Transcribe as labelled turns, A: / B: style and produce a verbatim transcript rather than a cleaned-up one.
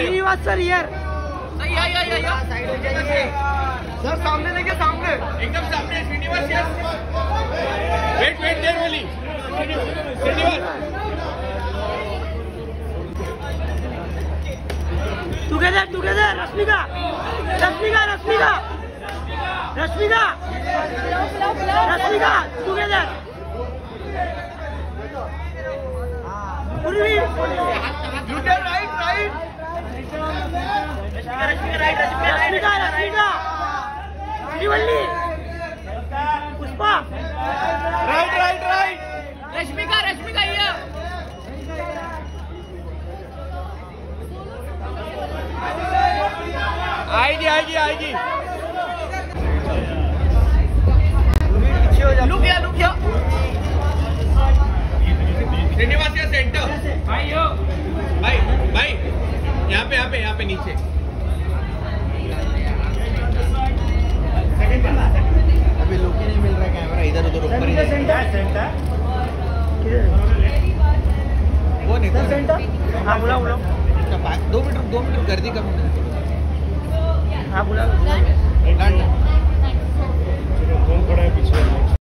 A: Srinivas sir यार
B: सही आई आई आई sir सामने देखिए सामने एकदम सामने Srinivas yes wait wait there only Srinivas
A: together together Rashmika Rashmika Rashmika Rashmika Rashmika together पूर्वी
B: यूटर right right
A: Rashmika Rashmika Srivalli Pushpa
B: right right right
C: Rashmika Rashmika ये
B: आएगी आएगी आएगी
C: लुक या लुक या
B: श्रीनिवास या सेंटर भाई यो भाई भाई यहाँ पे यहाँ पे यहाँ पे नीचे
D: अभी लोग ही नहीं मिल रहा कैमरा इधर उधर ऊपर ही वो नहीं
A: सेंटर हाँ बुला बुला
D: दो मीटर दो मीटर गर्दी कम
A: हाँ बुला
D: है